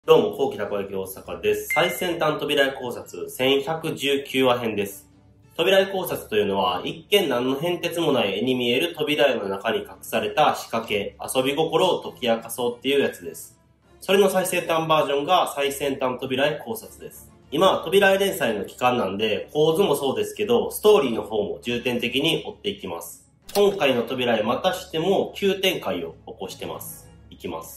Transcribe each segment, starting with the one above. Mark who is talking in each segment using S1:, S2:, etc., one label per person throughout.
S1: どうも、後期たこ焼き大阪です。最先端扉絵考察1119話編です。扉絵考察というのは、一見何の変哲もない絵に見える扉絵の中に隠された仕掛け、遊び心を解き明かそうっていうやつです。それの最先端バージョンが最先端扉絵考察です。今は扉絵連載の期間なんで、構図もそうですけど、ストーリーの方も重点的に追っていきます。今回の扉絵またしても急展開を起こしてます。いきます。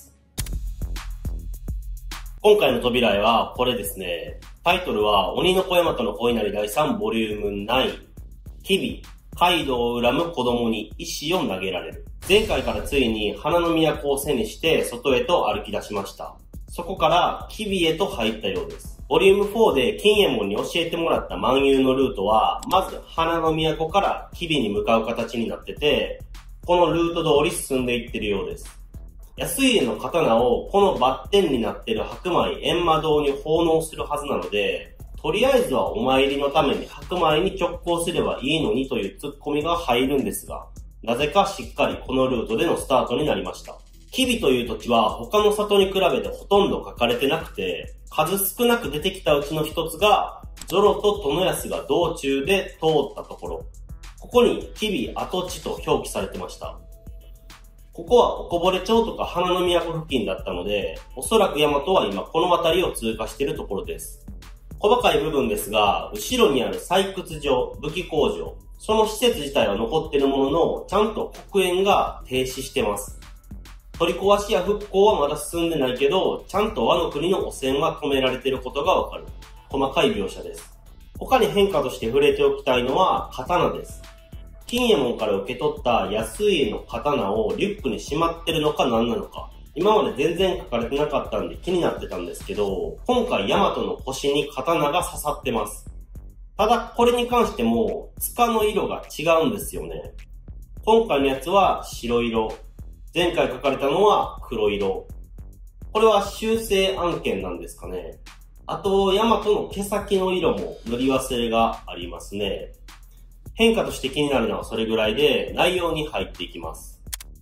S1: 今回の扉絵はこれですね。タイトルは鬼の子大和の恋なり第3ボリューム9。日々、カイドウを恨む子供に石を投げられる。前回からついに花の都を背にして外へと歩き出しました。そこから吉備へと入ったようです。ボリューム4で金右衛門に教えてもらった漫遊のルートは、まず花の都から吉備に向かう形になってて、このルート通り進んでいってるようです。安家の刀をこのバッテンになっている白米閻魔堂に奉納するはずなので、とりあえずはお参りのために白米に直行すればいいのにというツッコミが入るんですが、なぜかしっかりこのルートでのスタートになりました。吉備という土地は他の里に比べてほとんど書かれてなくて、数少なく出てきたうちの一つが、ゾロと殿安が道中で通ったところ、ここに吉備跡地と表記されてました。ここはおこぼれ町とか花の都付近だったので、おそらく大和は今この辺りを通過しているところです。細かい部分ですが、後ろにある採掘場、武器工場、その施設自体は残っているものの、ちゃんと黒煙が停止してます。取り壊しや復興はまだ進んでないけど、ちゃんと和の国の汚染は止められていることがわかる。細かい描写です。他に変化として触れておきたいのは刀です。金右衛門から受け取った安家の刀をリュックにしまってるのか何なのか。今まで全然書かれてなかったんで気になってたんですけど、今回大和の腰に刀が刺さってます。ただこれに関しても、柄の色が違うんですよね。今回のやつは白色。前回書かれたのは黒色。これは修正案件なんですかね。あと、大和の毛先の色も塗り忘れがありますね。変化として気になるのはそれぐらいで、内容に入っていきます。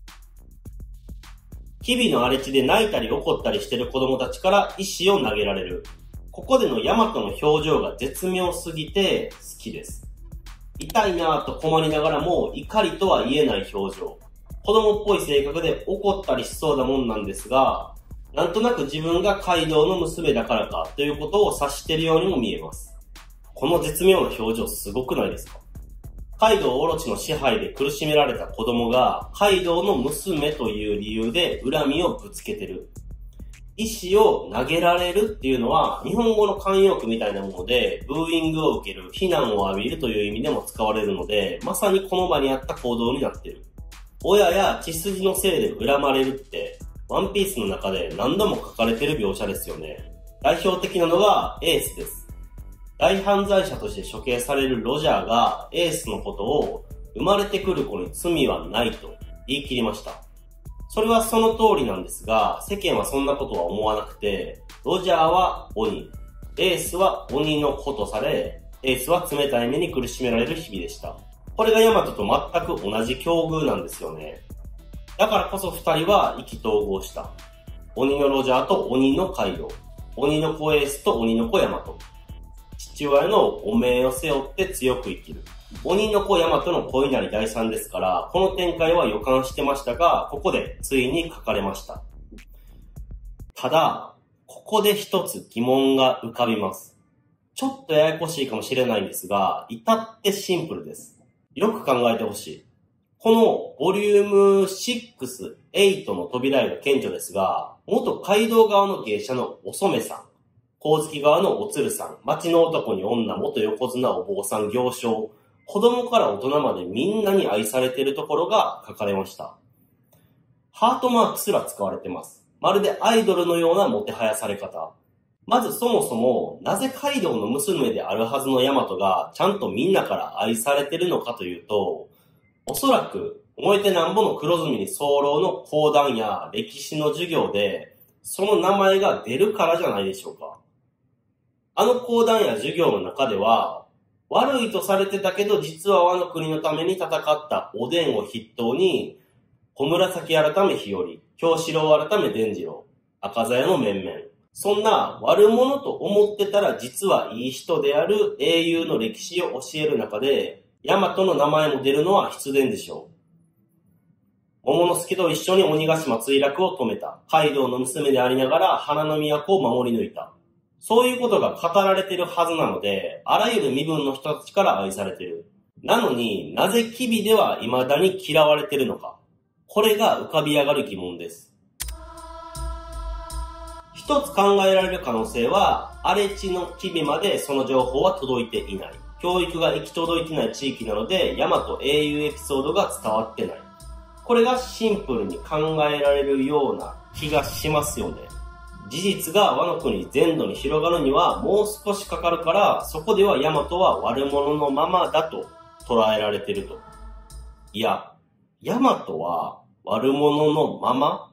S1: 日々の荒れ地で泣いたり怒ったりしてる子供たちから石を投げられる。ここでの大和の表情が絶妙すぎて好きです。痛いなぁと困りながらも怒りとは言えない表情。子供っぽい性格で怒ったりしそうなもんなんですが、なんとなく自分がカイドウの娘だからかということを察しているようにも見えます。この絶妙な表情すごくないですか？カイドウオロチの支配で苦しめられた子供がカイドウの娘という理由で恨みをぶつけてる。石を投げられるっていうのは日本語の慣用句みたいなものでブーイングを受ける、非難を浴びるという意味でも使われるので、まさにこの場にあった行動になっている。親や血筋のせいで恨まれるってワンピースの中で何度も書かれている描写ですよね。代表的なのがエースです。大犯罪者として処刑されるロジャーがエースのことを生まれてくる子に罪はないと言い切りました。それはその通りなんですが、世間はそんなことは思わなくて、ロジャーは鬼、エースは鬼の子とされ、エースは冷たい目に苦しめられる日々でした。これが大和と全く同じ境遇なんですよね。だからこそ二人は意気投合した。鬼のロジャーと鬼のカイドウ、鬼の子エースと鬼の子大和。父親の汚名を背負って強く生きる。鬼の子大和の恋なり第3ですから、この展開は予感してましたが、ここでついに書かれました。ただ、ここで一つ疑問が浮かびます。ちょっとややこしいかもしれないんですが、至ってシンプルです。よく考えてほしい。このボリューム6、8の扉絵が顕著ですが、元街道側の芸者のお染さん、光月側のおつるさん、町の男に女、元横綱お坊さん行商、子供から大人までみんなに愛されているところが書かれました。ハートマークすら使われてます。まるでアイドルのようなもてはやされ方。まずそもそも、なぜカイドウの娘であるはずの大和がちゃんとみんなから愛されているのかというと、おそらく燃えてなんぼの黒ずみに候の講談や歴史の授業で、その名前が出るからじゃないでしょうか。あの講談や授業の中では、悪いとされてたけど実は和の国のために戦ったおでんを筆頭に、小紫改め日和、京四郎改め伝次郎、赤座屋の面々、 そんな悪者と思ってたら実はいい人である英雄の歴史を教える中で、大和の名前も出るのは必然でしょう。桃之助と一緒に鬼ヶ島墜落を止めた。カイドウの娘でありながら花の都を守り抜いた。そういうことが語られているはずなので、あらゆる身分の人たちから愛されている。なのになぜ吉備では未だに嫌われているのか。これが浮かび上がる疑問です。一つ考えられる可能性は、荒地の吉備までその情報は届いていない。教育が行き届いてない地域なので、大和英雄エピソードが伝わってない。これがシンプルに考えられるような気がしますよね。事実がワノ国全土に広がるにはもう少しかかるから、そこでは大和は悪者のままだと捉えられていると。いや、大和は悪者のまま？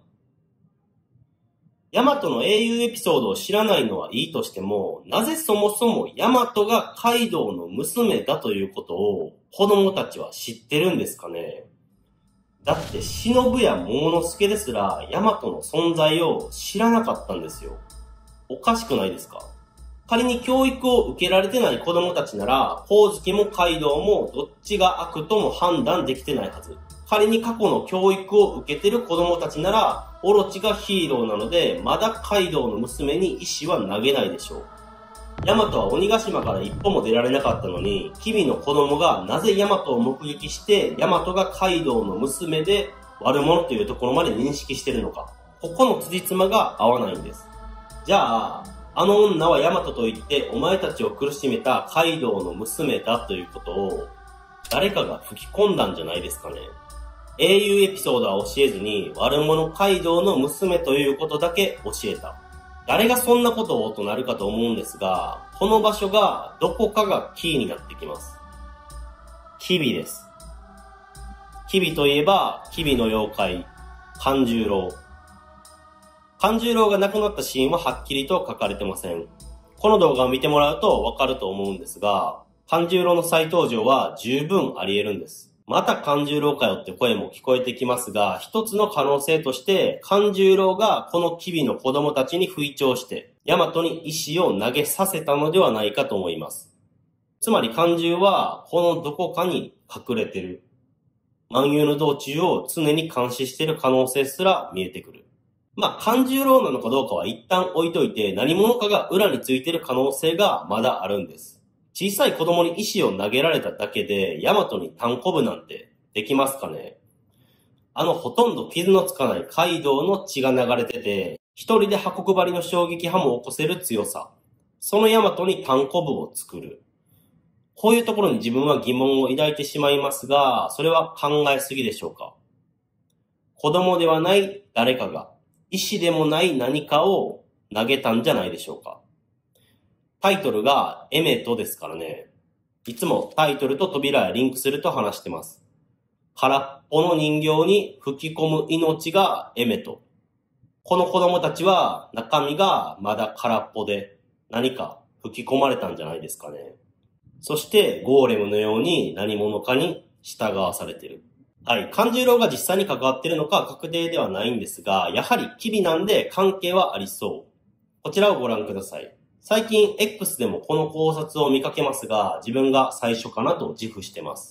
S1: 大和の英雄エピソードを知らないのはいいとしても、なぜそもそも大和がカイドウの娘だということを子供たちは知ってるんですかね？だって忍や桃之助ですら大和の存在を知らなかったんですよ。おかしくないですか？仮に教育を受けられてない子供たちなら、光月もカイドウもどっちが悪とも判断できてないはず。仮に過去の教育を受けてる子供たちなら、オロチがヒーローなので、まだカイドウの娘に石は投げないでしょう。ヤマトは鬼ヶ島から一歩も出られなかったのに、キビの子供がなぜヤマトを目撃して、ヤマトがカイドウの娘で悪者というところまで認識しているのか。ここの辻褄が合わないんです。じゃあ、あの女はヤマトと言ってお前たちを苦しめたカイドウの娘だということを誰かが吹き込んだんじゃないですかね。英雄エピソードは教えずに悪者カイドウの娘ということだけ教えた。誰がそんなことをとなるかと思うんですが、この場所がどこかがキーになってきます。吉備です。吉備といえば、吉備の妖怪、勘十郎。勘十郎が亡くなったシーンははっきりと書かれてません。この動画を見てもらうとわかると思うんですが、勘十郎の再登場は十分あり得るんです。また勘十郎かよって声も聞こえてきますが、一つの可能性として、勘十郎がこの吉備の子供たちに吹聴して、大和に石を投げさせたのではないかと思います。つまり勘十は、このどこかに隠れてる。万有の道中を常に監視している可能性すら見えてくる。勘十郎なのかどうかは一旦置いといて、何者かが裏についている可能性がまだあるんです。小さい子供に石を投げられただけで、大和に単行部なんてできますかね？ほとんど傷のつかないカイドウの血が流れてて、一人で箱配りの衝撃波も起こせる強さ。その大和に単行部を作る。こういうところに自分は疑問を抱いてしまいますが、それは考えすぎでしょうか？子供ではない誰かが、石でもない何かを投げたんじゃないでしょうか？タイトルがエメトですからね。いつもタイトルと扉へリンクすると話してます。空っぽの人形に吹き込む命がエメト。この子供たちは中身がまだ空っぽで何か吹き込まれたんじゃないですかね。そしてゴーレムのように何者かに従わされている。はい。勘十郎が実際に関わっているのか確定ではないんですが、やはり吉備なんで関係はありそう。こちらをご覧ください。最近 X でもこの考察を見かけますが、自分が最初かなと自負してます。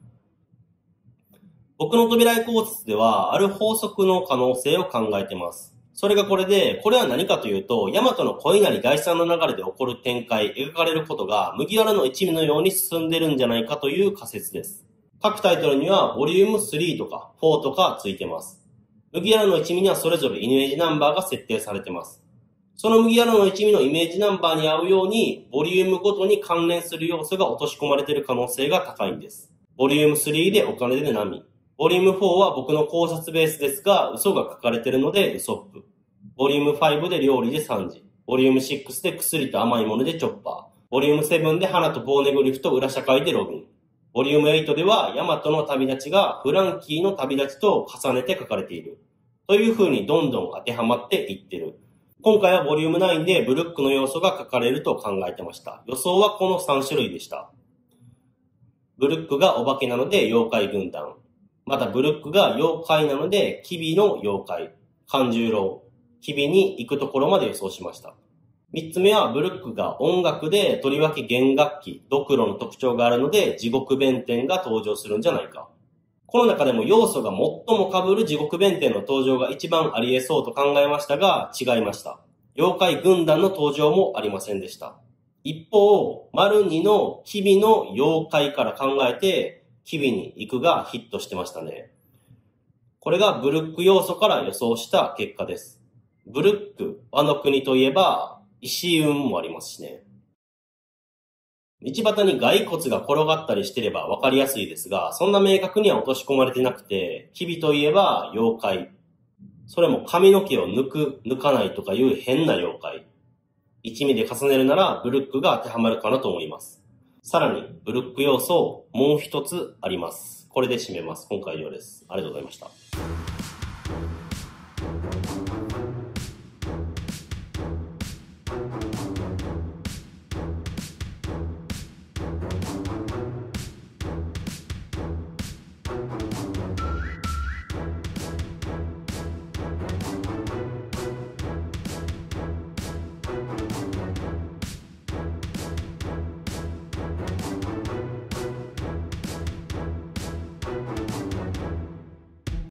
S1: 僕の扉絵考察では、ある法則の可能性を考えてます。それがこれで、これは何かというと、大和の恋なり第三の流れで起こる展開、描かれることが麦わらの一味のように進んでるんじゃないかという仮説です。各タイトルには、ボリューム3とか4とかついてます。麦わらの一味にはそれぞれイメージナンバーが設定されてます。その麦わらの一味のイメージナンバーに合うように、ボリュームごとに関連する要素が落とし込まれている可能性が高いんです。ボリューム3でお金で波。ボリューム4は僕の考察ベースですが、嘘が書かれているのでウソップ。ボリューム5で料理で3時。ボリューム6で薬と甘いものでチョッパー。ボリューム7で花とボーネグリフと裏社会でロビン。ボリューム8では、ヤマトの旅立ちがフランキーの旅立ちと重ねて書かれている。という風にどんどん当てはまっていってる。今回はボリューム9でブルックの要素が書かれると考えてました。予想はこの3種類でした。ブルックがお化けなので妖怪軍団。またブルックが妖怪なので、吉備の妖怪。勘十郎。 日々に行くところまで予想しました。3つ目はブルックが音楽でとりわけ弦楽器、ドクロの特徴があるので地獄弁天が登場するんじゃないか。この中でも要素が最も被る地獄弁天の登場が一番あり得そうと考えましたが違いました。妖怪軍団の登場もありませんでした。一方、丸2のキビの妖怪から考えてキビに行くがヒットしてましたね。これがブルック要素から予想した結果です。ブルック、和の国といえば石運もありますしね。道端に骸骨が転がったりしてれば分かりやすいですが、そんな明確には落とし込まれてなくて、キビといえば妖怪。それも髪の毛を抜かないとかいう変な妖怪。一味で重ねるならブルックが当てはまるかなと思います。さらに、ブルック要素もう一つあります。これで締めます。今回以上です。ありがとうございました。